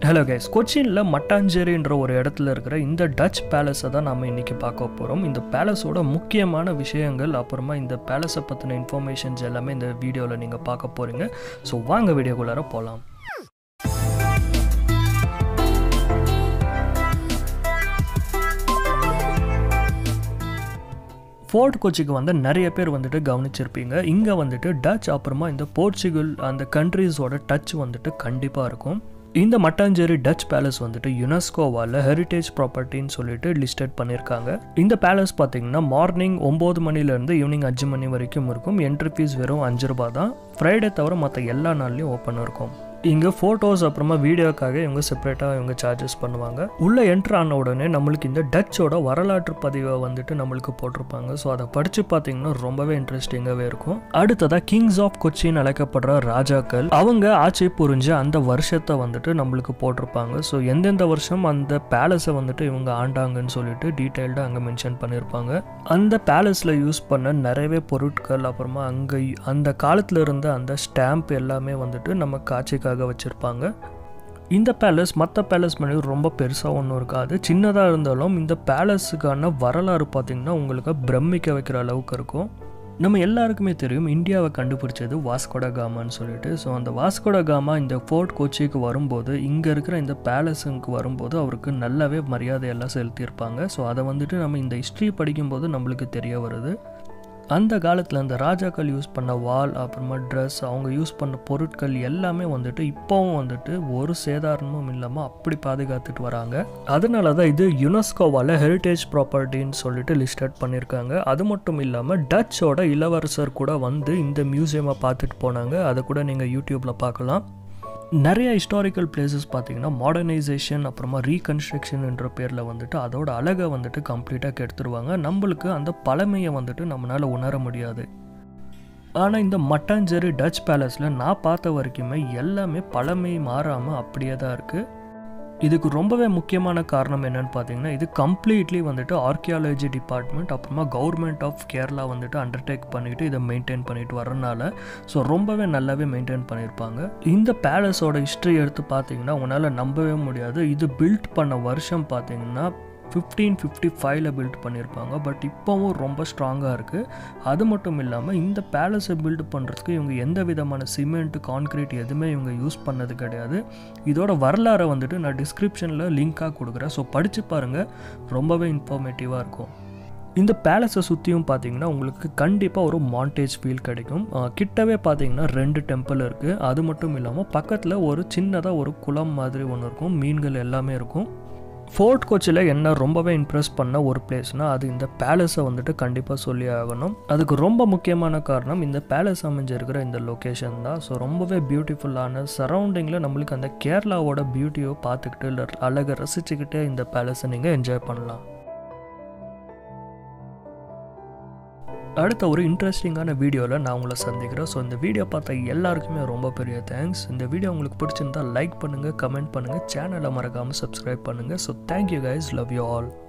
Hello guys, கொச்சினில் மட்டாஞ்சேரின்ற ஒரு இடத்துல இருக்கிற இந்த டச் பேலஸை தான் நம்ம இன்றைக்கி பார்க்க போகிறோம். இந்த பேலஸோட முக்கியமான விஷயங்கள், அப்புறமா இந்த பேலஸை பற்றின இன்ஃபர்மேஷன்ஸ் எல்லாமே இந்த வீடியோவில் நீங்கள் பார்க்க போகிறீங்க. ஸோ வாங்க வீடியோக்குள்ளார போகலாம். ஃபோர்ட் கொச்சிக்கு வந்து நிறைய பேர் வந்துட்டு கவனிச்சிருப்பீங்க. இங்கே வந்துட்டு டச் அப்புறமா இந்த போர்ச்சுகல் அந்த கண்ட்ரீஸோட டச் வந்துட்டு கண்டிப்பாக இருக்கும். இந்த மட்டாஞ்சேரி டச் பேலஸ் வந்துட்டு யுனெஸ்கோவால் ஹெரிட்டேஜ் ப்ராப்பர்ட்டின்னு சொல்லிட்டு லிஸ்டட் பண்ணியிருக்காங்க. இந்த பேலஸ் பார்த்தீங்கன்னா மார்னிங் 9 மணிலேருந்து ஈவினிங் 5 மணி வரைக்கும் இருக்கும். என்ட்ரி ஃபீஸ் வெறும் 5 ரூபா தான். ஃப்ரைடே தவிர மற்ற எல்லா நாள்லையும் ஓப்பன் இருக்கும். இங்கே ஃபோட்டோஸ் அப்புறமா வீடியோக்காக இவங்க செப்பரேட்டாக இவங்க சார்ஜஸ் பண்ணுவாங்க. உள்ளே என்ட்ரு ஆன உடனே நம்மளுக்கு இந்த டச்சோட வரலாற்று பதிவை வந்துட்டு நம்மளுக்கு போட்டிருப்பாங்க. ஸோ அதை படித்து பார்த்தீங்கன்னா ரொம்பவே இன்ட்ரெஸ்டிங்காகவே இருக்கும். அடுத்ததாக கிங்ஸ் ஆஃப் கொச்சின்னு அழைக்கப்படுற ராஜாக்கள் அவங்க ஆட்சி புரிஞ்ச அந்த வருஷத்தை வந்துட்டு நம்மளுக்கு போட்டிருப்பாங்க. ஸோ எந்தெந்த வருஷம் அந்த பேலஸை வந்துட்டு இவங்க ஆண்டாங்கன்னு சொல்லிட்டு டீட்டெயில்டாக அங்கே மென்ஷன் பண்ணியிருப்பாங்க. அந்த பேலஸில் யூஸ் பண்ண நிறையவே பொருட்கள், அப்புறமா அங்கே அந்த காலத்தில் இருந்த அந்த ஸ்டாம்ப் எல்லாமே வந்துட்டு நம்ம காட்சிக்காக வச்சுருப்பாங்க. இந்த பேலஸ் மற்ற பேலஸ் மாதிரி ரொம்ப பெருசாக ஒன்றும் இருக்காது. சின்னதாக இருந்தாலும் இந்த பேலஸுக்கான வரலாறு பார்த்திங்கன்னா உங்களுக்கு பிரமிக்க வைக்கிற அளவுக்கு இருக்கும். நம்ம எல்லாருக்குமே தெரியும் இந்தியாவை கண்டுபிடிச்சது வாஸ்கோ ட காமான்னு சொல்லிட்டு. ஸோ அந்த வாஸ்கோ ட காமா இந்த ஃபோர்ட் கொச்சிக்கு வரும்போது, இங்கே இருக்கிற இந்த பேலஸுக்கு வரும்போது அவருக்கு நல்லாவே மரியாதையெல்லாம் செலுத்தியிருப்பாங்க. ஸோ அதை வந்துட்டு நம்ம இந்த ஹிஸ்ட்ரி படிக்கும்போது நம்மளுக்கு தெரிய வருது. அந்த காலத்தில் அந்த ராஜாக்கள் யூஸ் பண்ண வால், அப்புறமா ட்ரெஸ், அவங்க யூஸ் பண்ண பொருட்கள் எல்லாமே வந்துட்டு இப்போவும் வந்துட்டு ஒரு சேதாரமும் இல்லாமல் அப்படி பாதுகாத்துட்டு வராங்க. அதனால தான் இது யுனெஸ்கோவால் ஹெரிட்டேஜ் ப்ராப்பர்ட்டின்னு சொல்லிட்டு லிஸ்டட் பண்ணியிருக்காங்க. அது மட்டும் இல்லாமல் டச்சோட இளவரசர் கூட வந்து இந்த மியூசியமை பார்த்துட்டு போனாங்க. அதை கூட நீங்கள் யூடியூப்பில் பார்க்கலாம். நிறைய ஹிஸ்டாரிக்கல் பிளேசஸ் பார்த்தீங்கன்னா மாடர்னைசேஷன் அப்புறமா ரீகன்ஸ்ட்ரக்ஷன் என்ற பேரில் வந்துட்டு அதோட அழகை வந்துட்டு கம்ப்ளீட்டாக கெடுத்துருவாங்க. நம்மளுக்கு அந்த பழமையை வந்துட்டு நம்மளால் உணர முடியாது. ஆனால் இந்த மட்டாஞ்சேரி டச் பேலஸில் நான் பார்த்த வரைக்குமே எல்லாமே பழமை மாறாமல் அப்படியே தான் இருக்குது. இதுக்கு ரொம்பவே முக்கியமான காரணம் என்னென்னு பார்த்தீங்கன்னா, இது கம்ப்ளீட்லி வந்துட்டு ஆர்கியாலஜி டிபார்ட்மெண்ட் அப்புறமா கவர்மெண்ட் ஆஃப் கேரளா வந்துட்டு அண்டர்டேக் பண்ணிவிட்டு இதை மெயின்டைன் பண்ணிட்டு வரனால ஸோ ரொம்பவே நல்லாவே மெயின்டைன் பண்ணியிருப்பாங்க. இந்த பேலஸோட ஹிஸ்ட்ரி எடுத்து பார்த்தீங்கன்னா உங்களால் நம்பவே முடியாது. இது பில்ட் பண்ண வருஷம் பார்த்தீங்கன்னா 1555 பில்ட் பண்ணியிருப்பாங்க. பட் இப்போவும் ரொம்ப ஸ்ட்ராங்காக இருக்குது. அது மட்டும் இல்லாமல் இந்த பேலஸை பில்ட் பண்ணுறதுக்கு இவங்க எந்த விதமான சிமெண்ட், கான்க்ரீட் எதுவுமே இவங்க யூஸ் பண்ணது கிடையாது. இதோட வரலாறை வந்துட்டு நான் டிஸ்கிரிப்ஷனில் லிங்காக கொடுக்குறேன். ஸோ படித்து பாருங்கள், ரொம்பவே இன்ஃபார்மேட்டிவாக இருக்கும். இந்த பேலஸை சுற்றியும் பார்த்தீங்கன்னா உங்களுக்கு கண்டிப்பாக ஒரு மாண்டேஜ் ஃபீல் கிடைக்கும். கிட்டவே பார்த்தீங்கன்னா 2 டெம்பிள் இருக்குது. அது மட்டும் இல்லாமல் பக்கத்தில் ஒரு சின்னதாக ஒரு குளம் மாதிரி ஒன்று இருக்கும். மீன்கள் எல்லாமே இருக்கும். ஃபோர்ட் கொச்சியில் என்ன ரொம்பவே இம்ப்ரெஸ் பண்ண ஒரு பிளேஸ்னால் அது இந்த பேலஸை வந்துட்டு கண்டிப்பாக சொல்லி ஆகணும். அதுக்கு ரொம்ப முக்கியமான காரணம் இந்த பேலஸ் அமைஞ்சிருக்கிற இந்த லொக்கேஷன் தான். ஸோ ரொம்பவே பியூட்டிஃபுல்லான சரௌண்டிங்கில் நம்மளுக்கு அந்த கேரளாவோட பியூட்டியை பார்த்துக்கிட்டு அழகை ரசிச்சுக்கிட்டே இந்த பேலஸை நீங்கள் என்ஜாய் பண்ணலாம். அடுத்த ஒரு இன்ட்ரெஸ்டிங்கான வீடியோவில் நான் உங்களை சந்திக்கிறேன். ஸோ இந்த வீடியோ பார்த்த எல்லாருக்குமே ரொம்ப பெரிய தேங்க்ஸ். இந்த வீடியோ உங்களுக்கு பிடிச்சிருந்தால் லைக் பண்ணுங்கள், கமெண்ட் பண்ணுங்கள், சேனலை மறக்காமல் சப்ஸ்கிரைப் பண்ணுங்கள். So thank you guys, love you all.